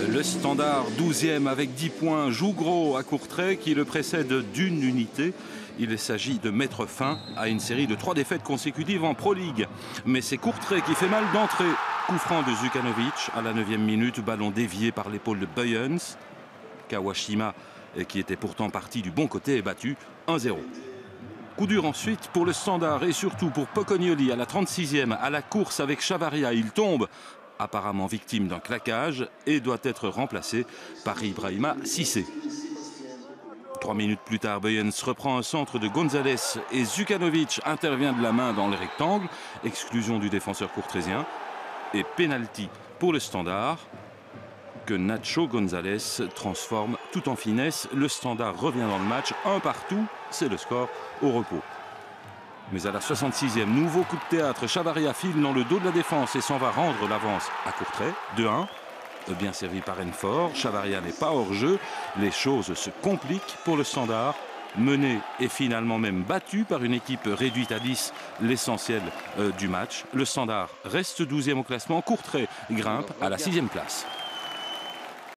Le Standard 12e avec 10 points joue gros à Courtrai qui le précède d'une unité. Il s'agit de mettre fin à une série de 3 défaites consécutives en Pro League. Mais c'est Courtrai qui fait mal d'entrée. Coup franc de Zukanovic à la 9e minute, ballon dévié par l'épaule de Buyens. Kawashima, qui était pourtant parti du bon côté, est battu 1-0. Coup dur ensuite pour le Standard et surtout pour Pocognoli à la 36e. À la course avec Chavaria, il tombe, apparemment victime d'un claquage, et doit être remplacé par Ibrahima Cissé. 3 minutes plus tard, Buyens reprend un centre de Gonzalez et Zukanovic intervient de la main dans le rectangle. Exclusion du défenseur courtraisien et pénalty pour le Standard que Nacho Gonzalez transforme tout en finesse. Le Standard revient dans le match, 1 partout, c'est le score au repos. Mais à la 66e, nouveau coup de théâtre, Chavaria file dans le dos de la défense et s'en va rendre l'avance à Courtrai, 2-1. Bien servi par Renfort, Chavaria n'est pas hors jeu, les choses se compliquent pour le Standard, mené et finalement même battu par une équipe réduite à 10, l'essentiel du match. Le Standard reste 12e au classement, Courtrai grimpe à la 6e place.